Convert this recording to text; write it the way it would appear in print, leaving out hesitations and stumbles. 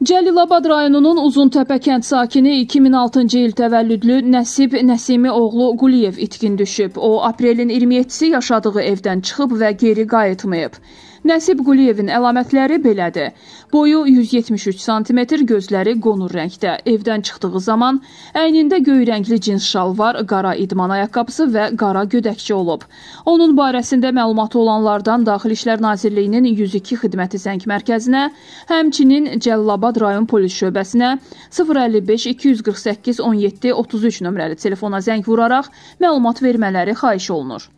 Cəlilabad rayonunun Uzuntəpə kənd sakini 2006-cı il təvəllüdlü Nəsib Nəsimi oğlu Quliyev itkin düşüb. O, aprelin 27-si yaşadığı evdən çıxıb və geri qayıtmayıb. Nəsib Quliyevin əlamətləri belədir. Boyu 173 cm, gözləri qonur rəngdə. Evdən çıxdığı zaman əynində göy rəngli cins şalvar, qara idman ayaqqabısı və qara gödəkçi olub. Onun barəsində məlumatı olanlardan Daxili İşlər Nazirliyinin 102 xidməti zəng mərkəzinə, həmçinin Cəlilabad rayon polis şöbəsinə 055 248 17 33 nömrəli telefona zəng vuraraq məlumat vermələri xahiş olunur.